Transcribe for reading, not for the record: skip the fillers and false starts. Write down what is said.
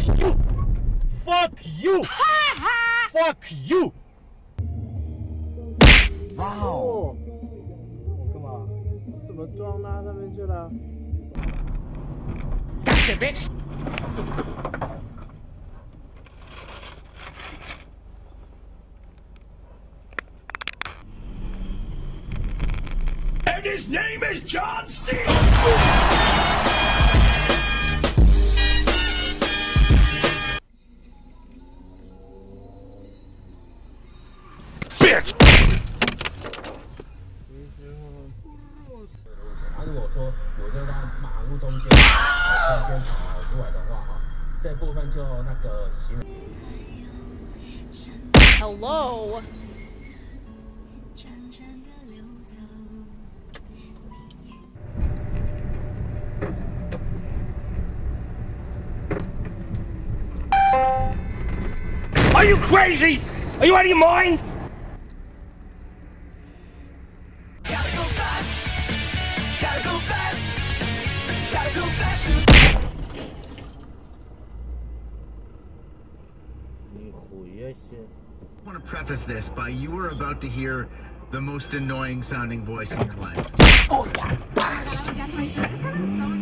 you! Fuck you! Fuck you! Wow! 干嘛？怎么撞那上面去了 Gotcha, bitch! And his name is John C. Bitch! 如果说我就在马路中间空间跑出来的话，哈，这部分就那个行人。 Hello. Are you crazy? Are you out of your mind? Gotta go fast. Gotta go fast. Gotta go fast. I want to preface this by you are about to hear the most annoying sounding voice in your life. Oh yeah.